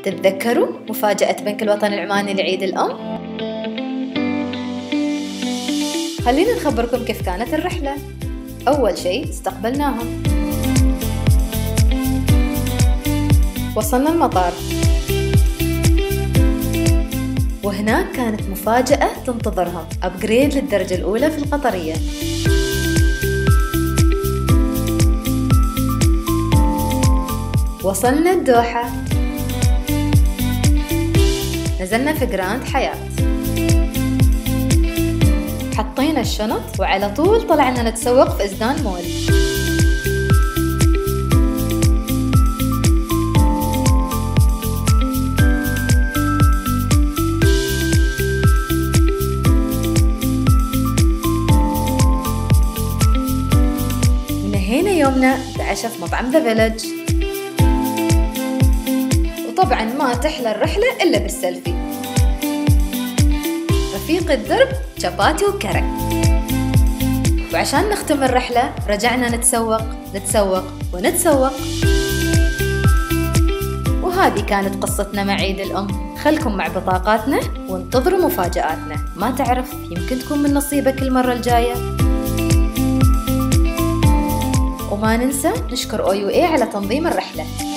تتذكروا مفاجأة بنك الوطن العماني لعيد الأم؟ خلينا نخبركم كيف كانت الرحلة. أول شيء استقبلناهم، وصلنا المطار، وهناك كانت مفاجأة تنتظرهم، أبجريد للدرجة الأولى في القطرية. وصلنا الدوحة، نزلنا في جراند حياة، حطينا الشنط وعلى طول طلعنا نتسوق في إزدان مول. ونهينا يومنا بعشاء في مطعم ذا فيلج. وطبعا ما تحلى الرحلة إلا بالسيلفي، رفيق الدرب شاباتي وكرك. وعشان نختم الرحلة رجعنا نتسوق ونتسوق. وهذه كانت قصتنا مع عيد الأم. خلكم مع بطاقاتنا وانتظروا مفاجآتنا، ما تعرف يمكن تكون من نصيبك المرة الجاية. وما ننسى نشكر OUA على تنظيم الرحلة.